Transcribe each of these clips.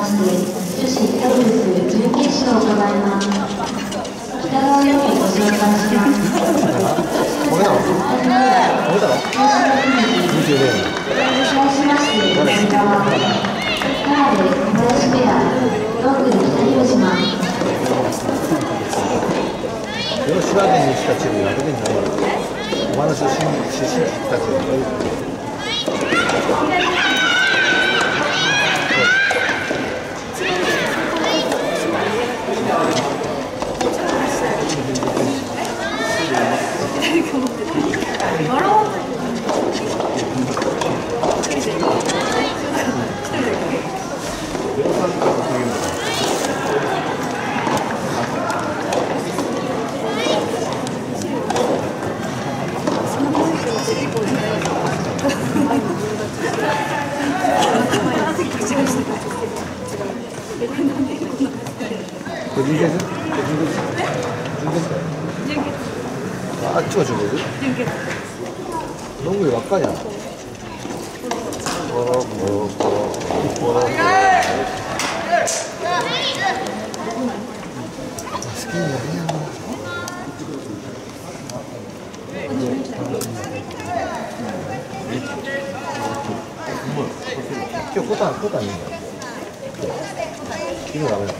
して、女子ダブルス準決勝を行います。北側よりご紹介します。 これだろ？これだろ？20年。 対しまして、右側、田辺小林ペア、どんぐり北広島。 吉川県にしかチームやってないんだよ。お前の出身地たちが。あっちも準決？どんぐりばっかりやな。好きになるやん。今日コタンいいんだよ。昨日ダメだった。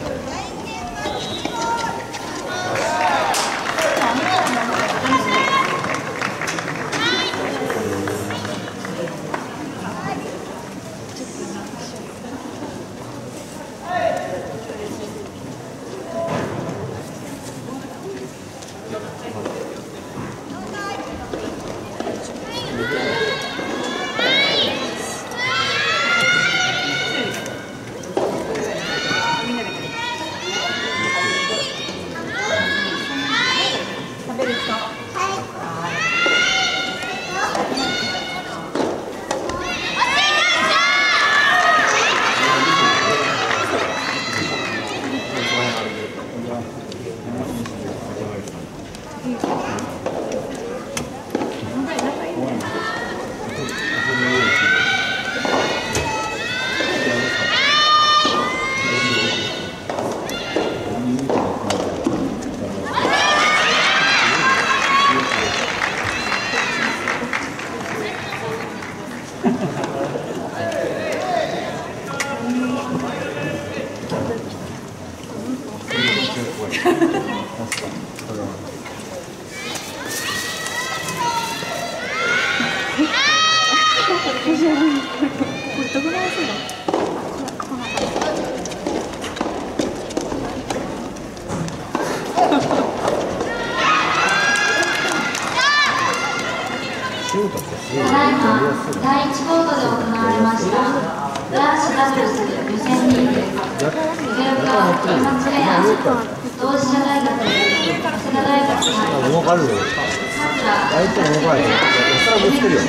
第1コートで行われました男子ダブルス予選リーグ上岡県松レア同志社大学早稲田大学動かるよ。相手も動かないよ。それはぶつけるよ。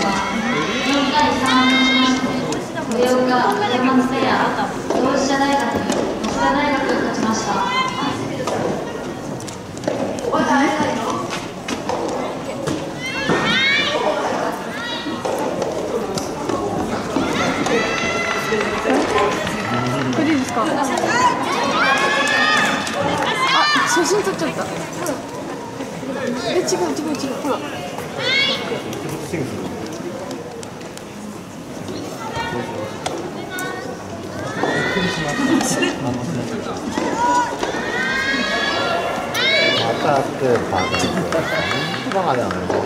4対3をしまして上岡県松レア同志社大学早稲田大学が勝ちました。 写真撮っちゃった。違う。ほら。 またってバカだよね。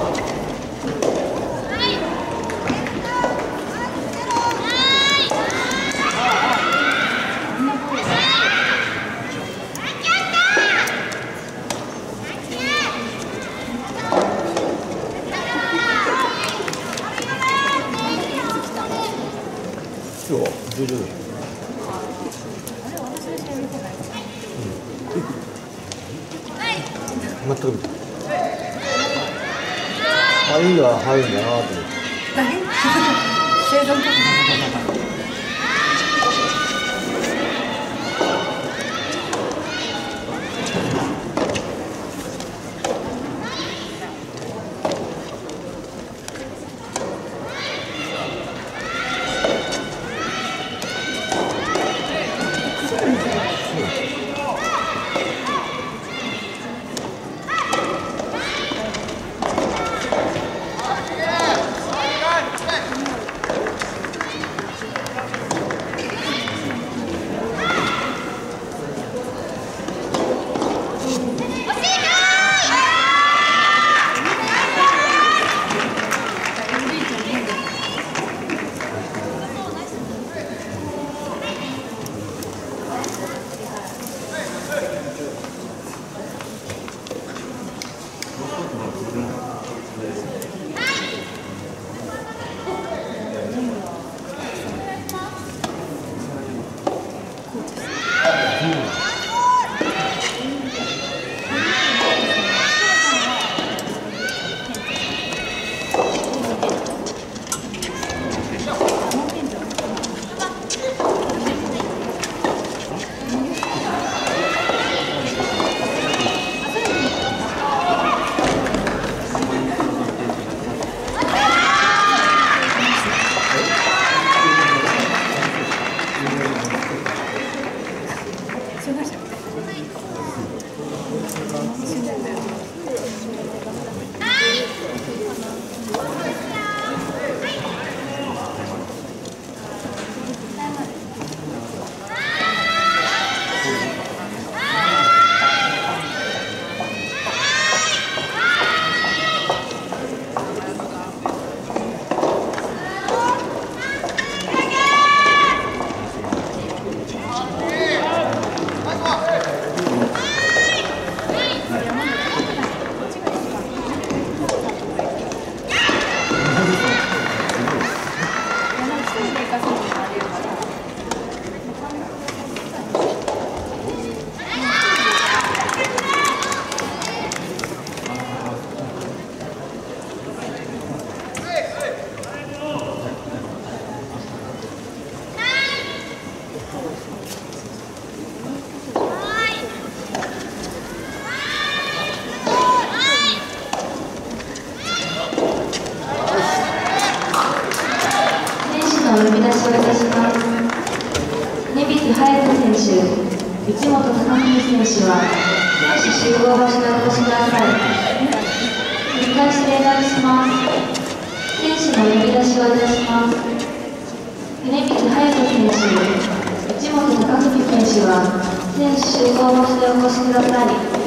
第室を徐々に。全く見てない。あ、いいが入るんだなと思って。 生存確認。 の呼び出しをいたします。根引隼人選手、内本貴文選手は選手集合場所でお越しください。繰り返し例外します。選手の呼び出しをいたします。根引隼人選手、内本貴文選手は選手集合場所でお越しください。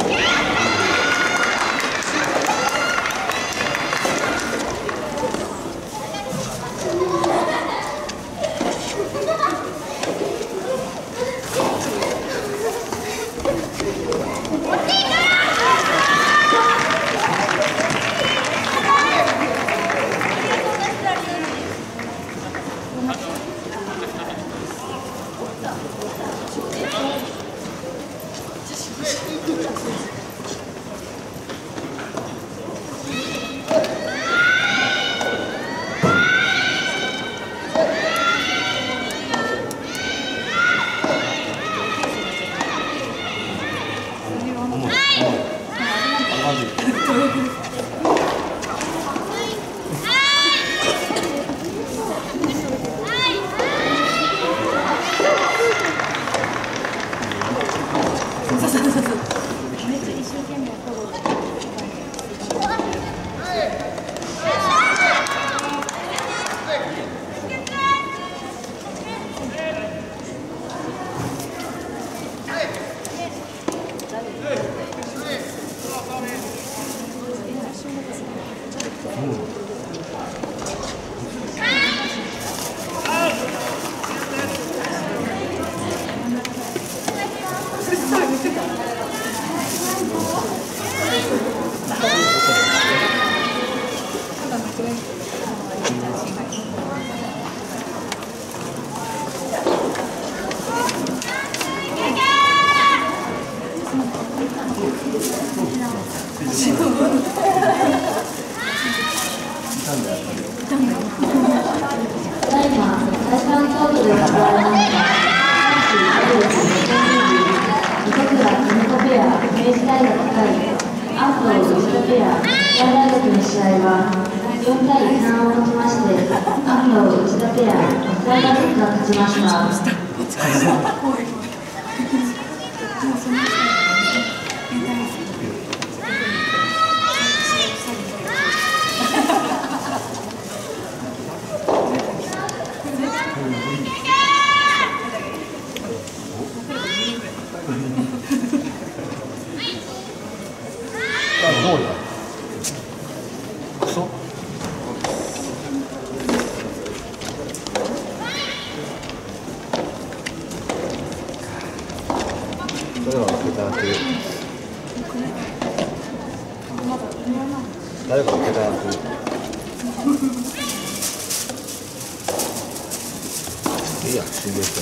を加えました。男倉金子ペア、明治大学対安藤吉田ペア、大大学の試合は4対3をもちまして、安藤吉田ペア、大大学が勝ちました。 どうやクソそれは開けたって誰か開けたっていいや死んでる人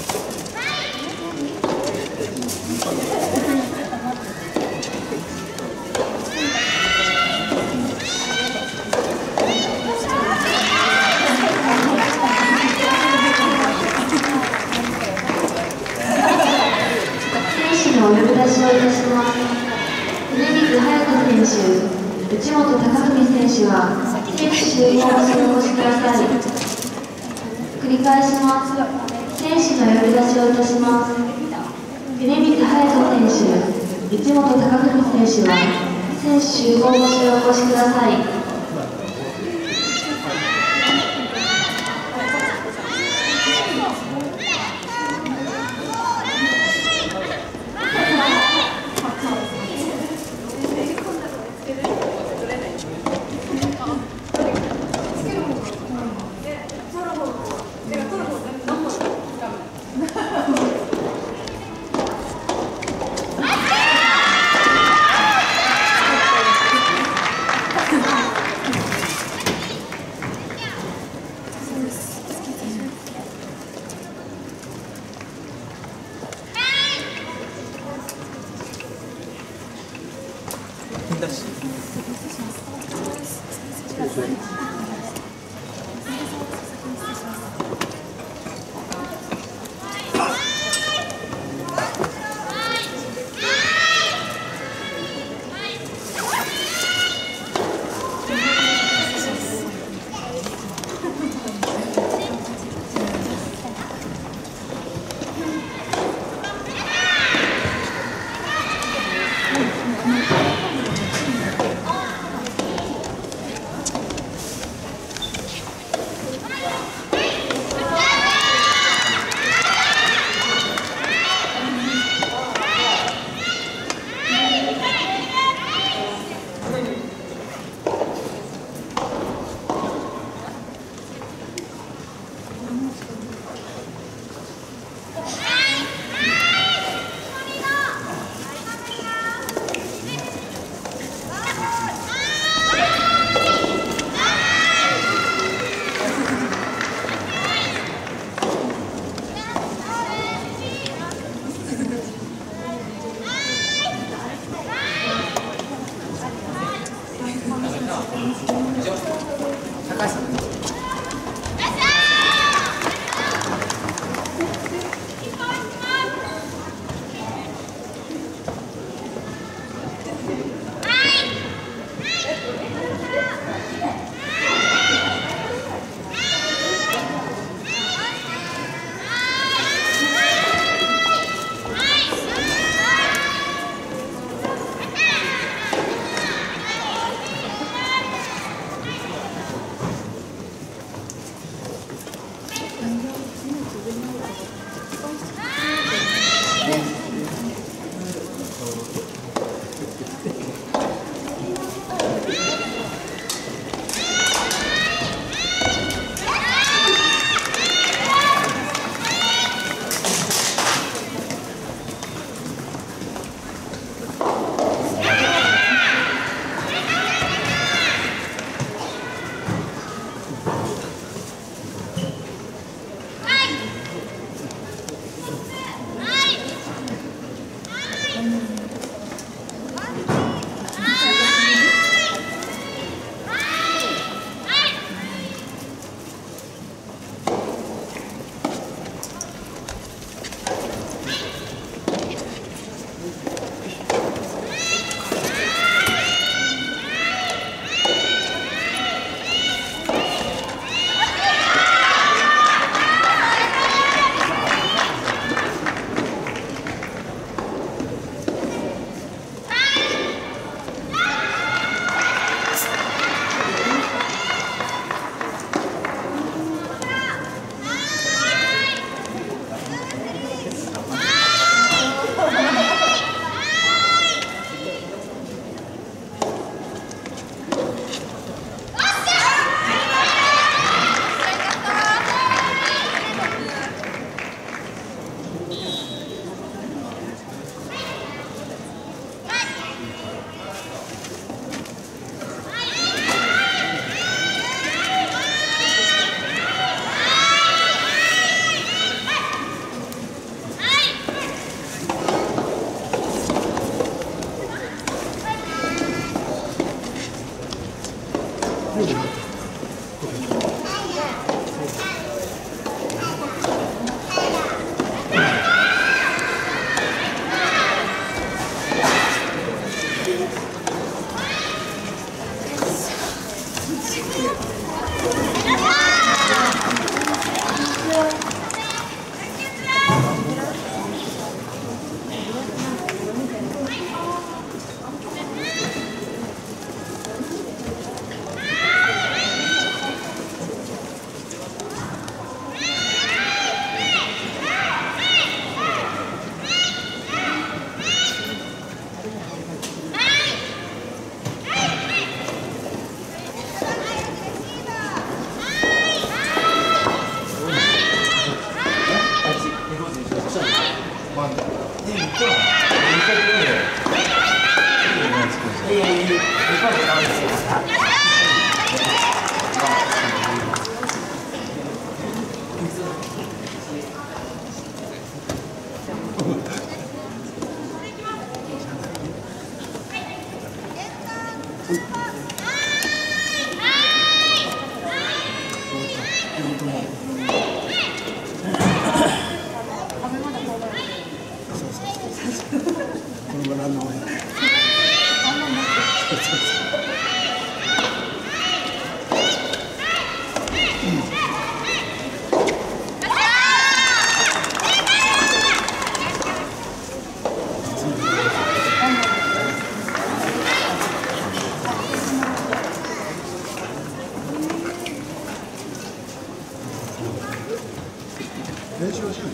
お呼び出しをいたします。峯水隼人選手、内本貴文選手は選手集合場所にお越しください。繰り返します。選手のお呼び出しをいたします。峯水隼人選手、内本貴文選手は選手集合場所にお越しください。 練習はしない。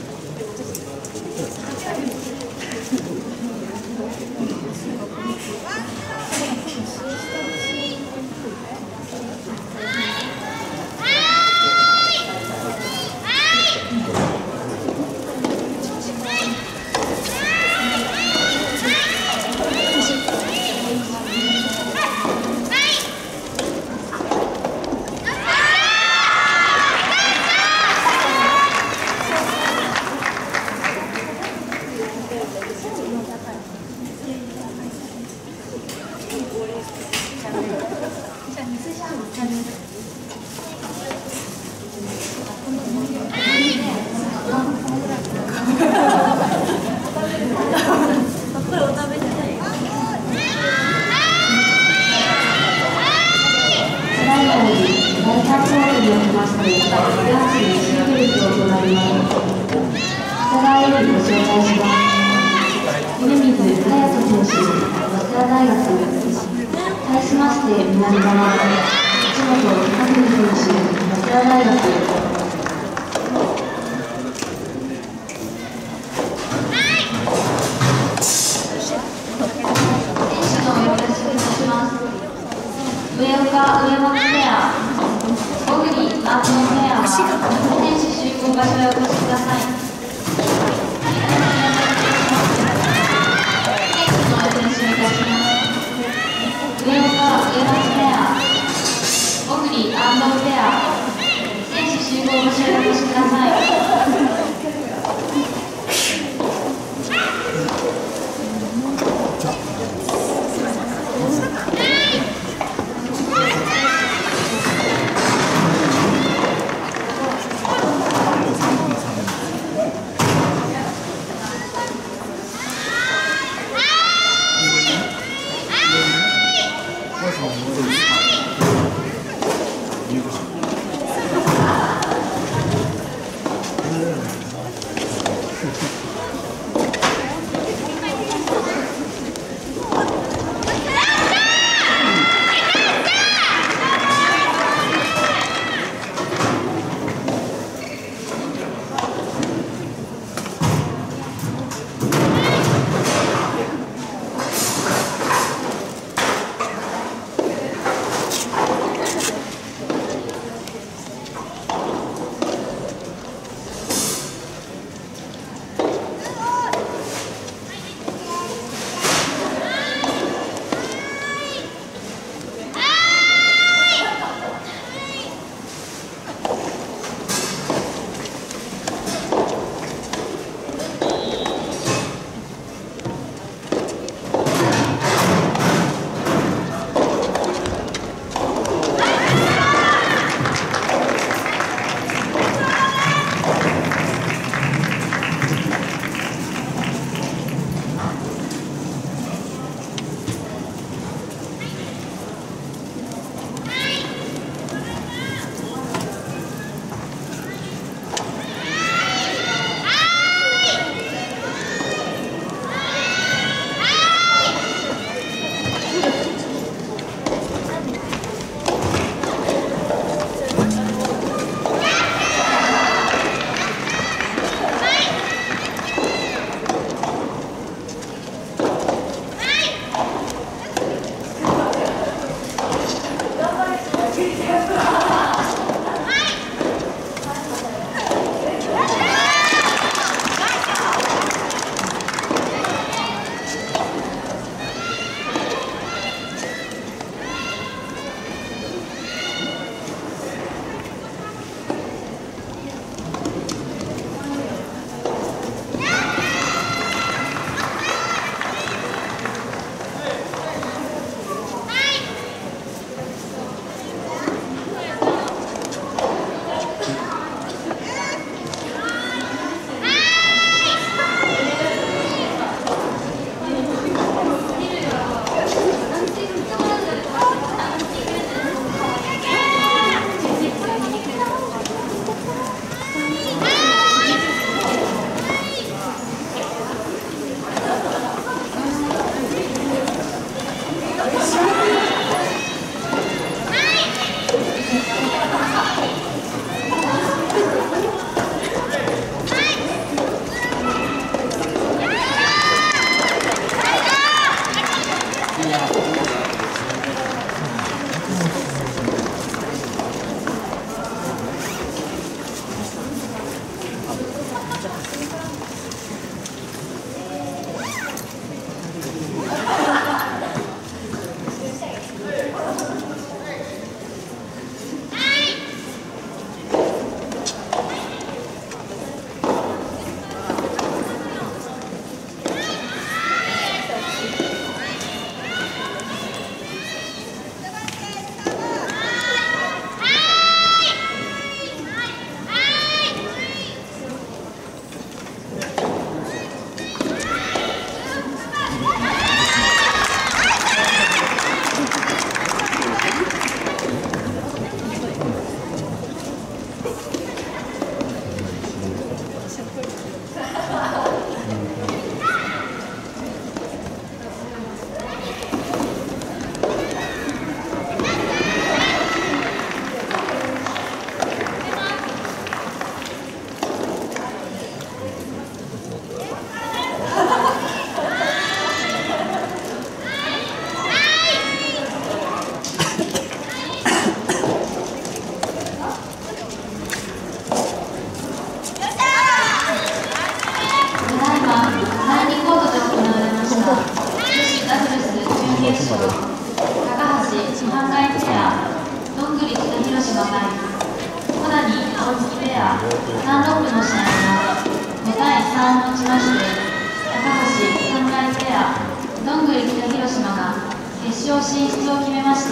をもちまして高橋侍ペアどんぐり北広島が決勝進出を決めました。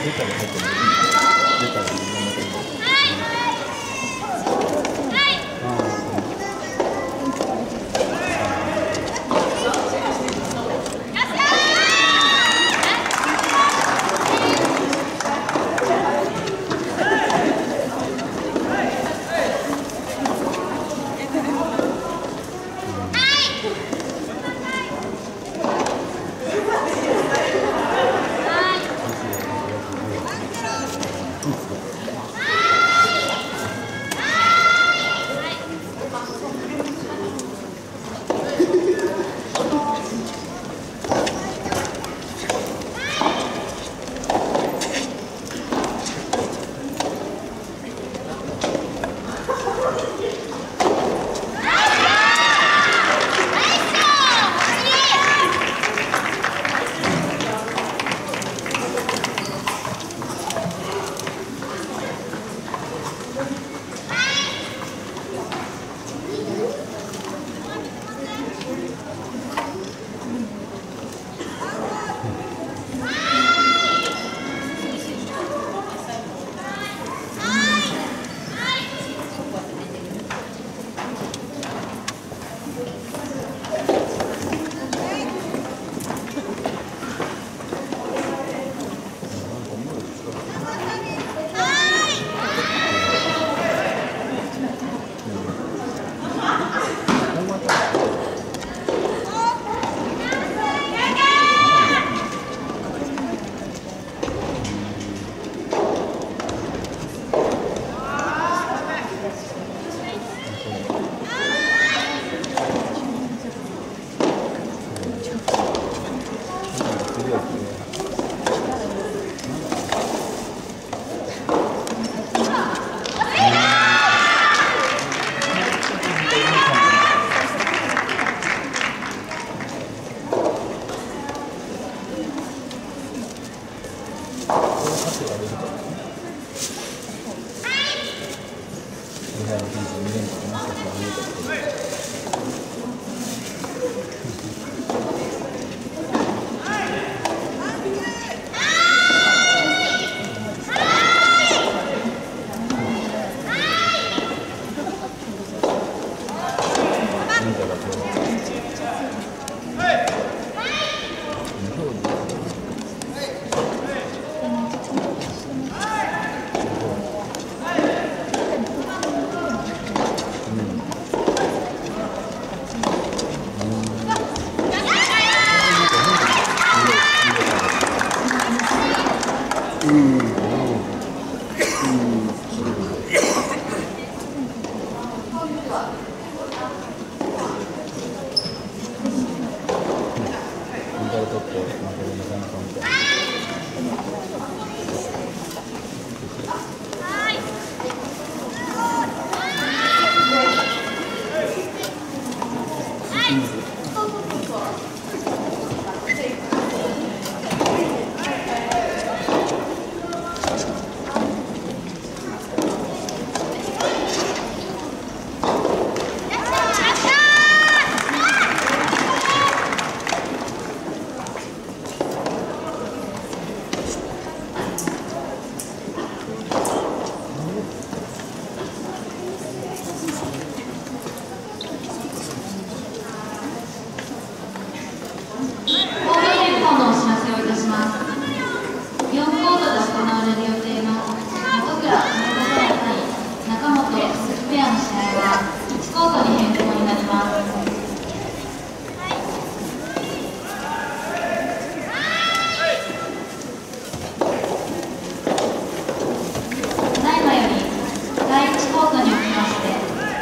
タが入ってる。レタが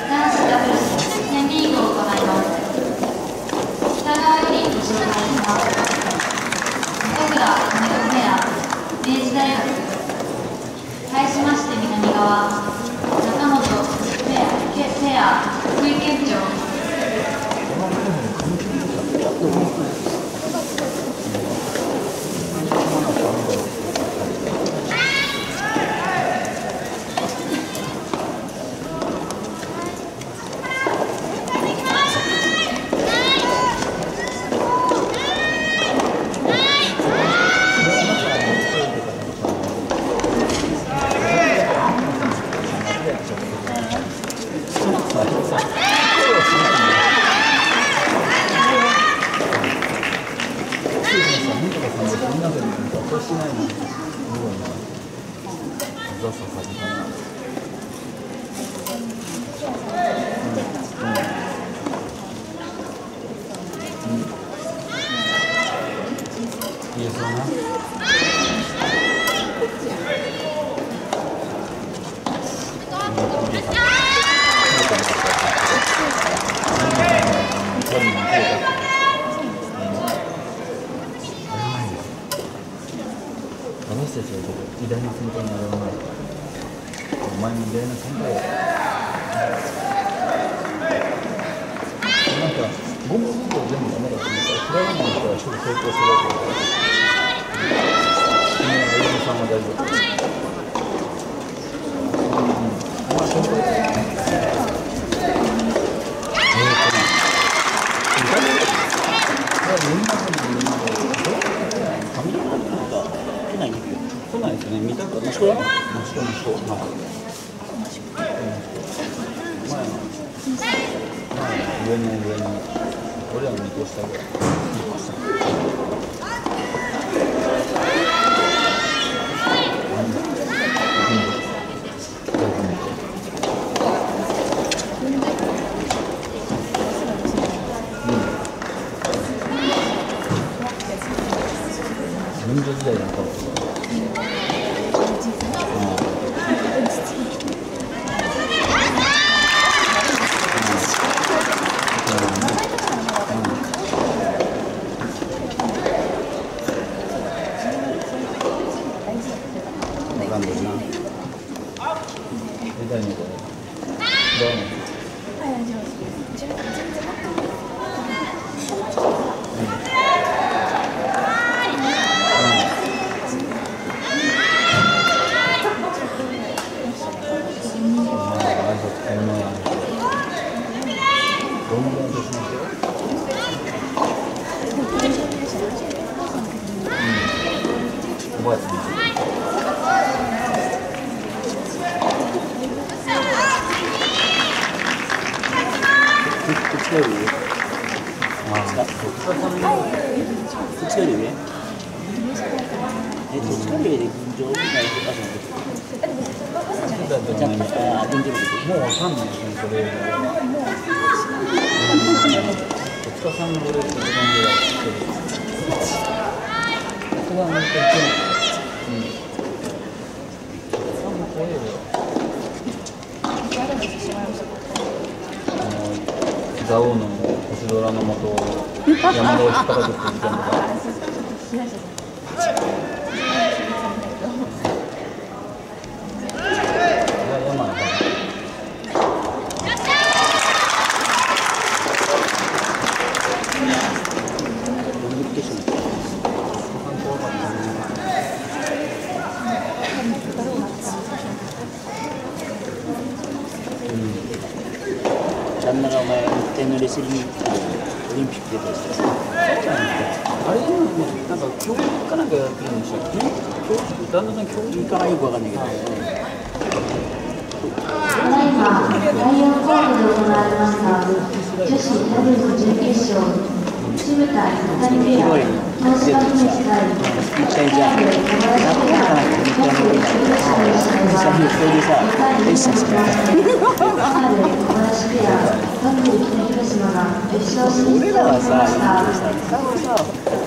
北側よりご紹介します。 みんなで見たらしないのに、すごいな。ザササリかな。言えそうな。私たちは偉大な先輩にならない。お前も偉大な先輩や。なんかゴム部分全部ダメだと思ったら、嫌わない人はすぐ成功するわけだから。偉大さんは大丈夫。まあ先輩だよ。みんな来ないですね。見たくない。人は？人。はい。上に。俺らの見越したぐらい。民女時代だった。蔵王の星空の下を山田を引っ張らずって言ってるのが旦那がお前日程のレスリングオリンピック出たりしてさ、 あれ今ね、なんか教育かなんかやってるんでしたっけ？旦那さん教育いいかなよくわかんないけど、 ただいま第4コートで行われました女子ダブルス準決勝チーム対2人ペア東芝姫路対一体じゃあ何個かなって日程のオリンピック実際にそれでさレッスンしてたダブル北広島が決勝進出を決めました。